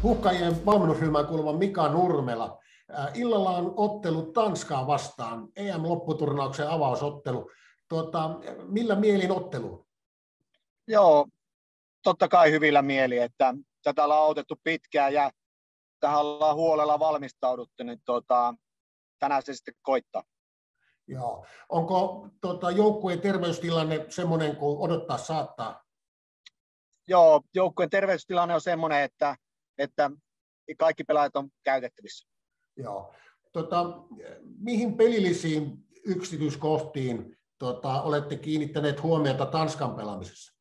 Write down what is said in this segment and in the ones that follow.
Huuhkajien valmennusryhmään kuuluva Mika Nurmela. Illalla on ottelu Tanskaa vastaan, EM-lopputurnauksen avausottelu. Millä mielin ottelu? Joo, totta kai hyvillä mieli, että tätä ollaan odotettu pitkään ja tähän ollaan huolella valmistauduttu, niin tänään se sitten koittaa. Joo. Onko joukkueen terveystilanne semmoinen kuin odottaa saattaa? Joo, joukkueen terveystilanne on semmoinen, että kaikki pelaajat on käytettävissä. Joo. Mihin pelillisiin yksityiskohtiin olette kiinnittäneet huomiota Tanskan pelaamisessa?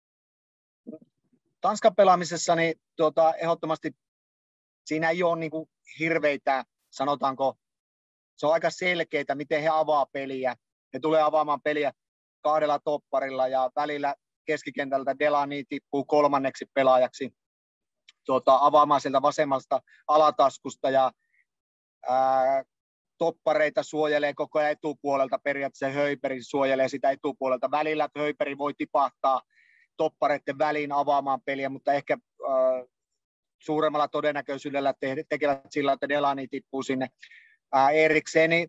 Tanskan pelaamisessa niin, ehdottomasti siinä ei ole niin kuin hirveitä, sanotaanko, se on aika selkeää, miten he avaa peliä. He tulee avaamaan peliä 2 topparilla ja välillä keskikentältä Delaney tippuu 3. pelaajaksi avaamaan sieltä vasemmasta alataskusta ja toppareita suojelee koko ajan etupuolelta, periaatteessa Höjbjerg suojelee sitä etupuolelta. Välillä Höjbjerg voi tipahtaa toppareiden väliin avaamaan peliä, mutta ehkä suuremmalla todennäköisyydellä tekevät sillä, että Delaney tippuu sinne. Erikseni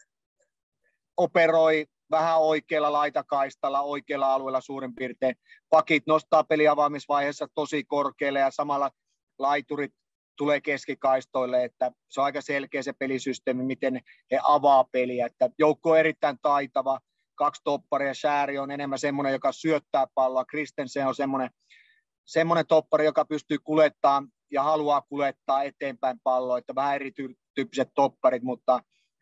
operoi vähän oikealla laitakaistalla, oikealla alueella suurin piirtein. Pakit nostaa peliavaamisvaiheessa tosi korkealle ja samalla laiturit tulee keskikaistoille, että se on aika selkeä se pelisysteemi, miten he avaa peliä. Että joukko on erittäin taitava, 2 topparia, Schär on enemmän semmoinen, joka syöttää palloa, Christensen on semmoinen toppari, joka pystyy kuljettamaan ja haluaa kuljettaa eteenpäin palloa, että vähän erityyppiset topparit, mutta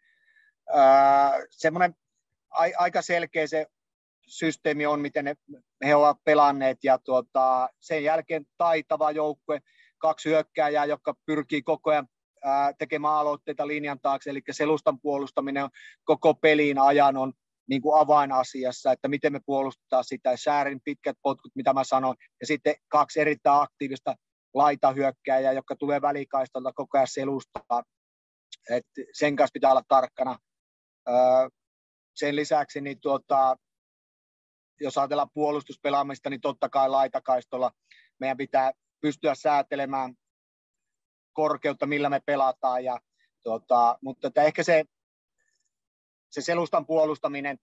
semmoinen aika selkeä se systeemi on, miten he ovat pelanneet ja sen jälkeen taitava joukkue, 2 hyökkääjää, jotka pyrkii koko ajan tekemään aloitteita linjan taakse, eli selustan puolustaminen koko peliin ajan on niin kuin avainasiassa, että miten me puolustetaan sitä, Schärin pitkät potkut, mitä mä sanoin, ja sitten 2 erittäin aktiivista laitahyökkääjää, jotka tulee välikaistalta koko ajan selustaan, että sen kanssa pitää olla tarkkana. Sen lisäksi, niin jos ajatellaan puolustuspelaamista, niin totta kai laitakaistolla meidän pitää pystyä säätelemään korkeutta, millä me pelataan. Mutta että ehkä se selustan puolustaminen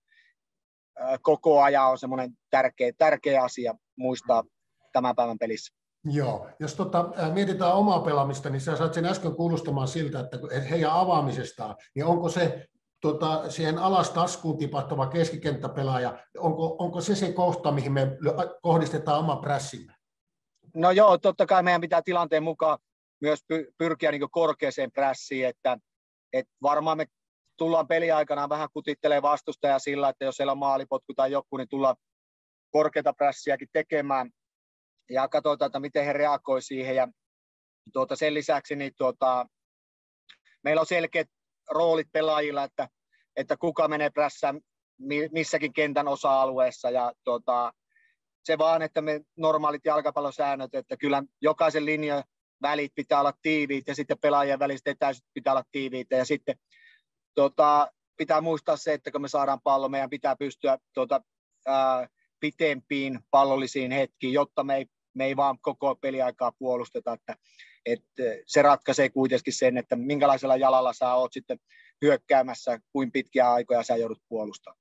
koko ajan on semmoinen tärkeä asia muistaa tämän päivän pelissä. Joo, jos mietitään omaa pelaamista, niin sä saat sen äsken kuulostamaan siltä, että heidän avaamisestaan, niin onko se siihen alas taskuun tipahtuva keskikenttäpelaaja, onko se kohta, mihin me kohdistetaan oma prässimme? No joo, totta kai meidän pitää tilanteen mukaan myös pyrkiä niin korkeaseen prässiin, että varmaan me tullaan peliaikana vähän kutittelemaan vastustajaa sillä, että jos siellä on maalipotku tai joku, niin tullaan korkeata prässiäkin tekemään ja katsotaan, että miten he reagoi siihen. Ja sen lisäksi niin meillä on selkeät roolit pelaajilla, että kuka menee prässään missäkin kentän osa-alueessa ja se vaan, että me normaalit jalkapallosäännöt, että kyllä jokaisen linjan välit pitää olla tiiviit ja sitten pelaajien väliset etäisyydet pitää olla tiiviitä ja sitten pitää muistaa se, että kun me saadaan pallo, meidän pitää pystyä pitempiin pallollisiin hetkiin, jotta me ei vaan koko peliaikaa puolusteta, että se ratkaisee kuitenkin sen, että minkälaisella jalalla sä oot sitten hyökkäämässä, kuin pitkiä aikoja sä joudut puolustamaan.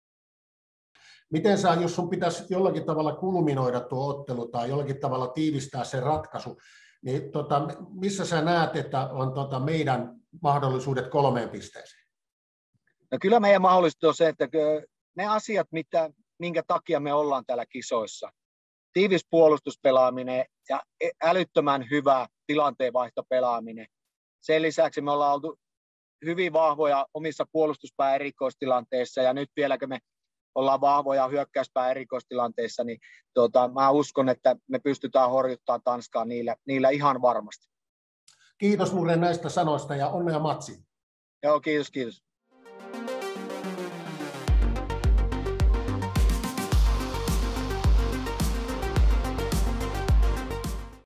Miten jos sun pitäisi jollakin tavalla kulminoida tuo ottelu tai jollakin tavalla tiivistää se ratkaisu, niin missä sä näet, että on meidän mahdollisuudet 3 pisteeseen? No kyllä meidän mahdollisuus on se, että ne asiat, minkä takia me ollaan täällä kisoissa, tiivis puolustuspelaaminen ja älyttömän hyvä tilanteenvaihtopelaaminen. Sen lisäksi me ollaan oltu hyvin vahvoja omissa puolustuspää erikoistilanteissa ja nyt vieläkö me ollaan vahvoja hyökkäyspää erikoistilanteissa, niin mä uskon, että me pystytään horjuttamaan Tanskaa niillä ihan varmasti. Kiitos Nurre näistä sanoista ja onnea matsiin. Joo, kiitos.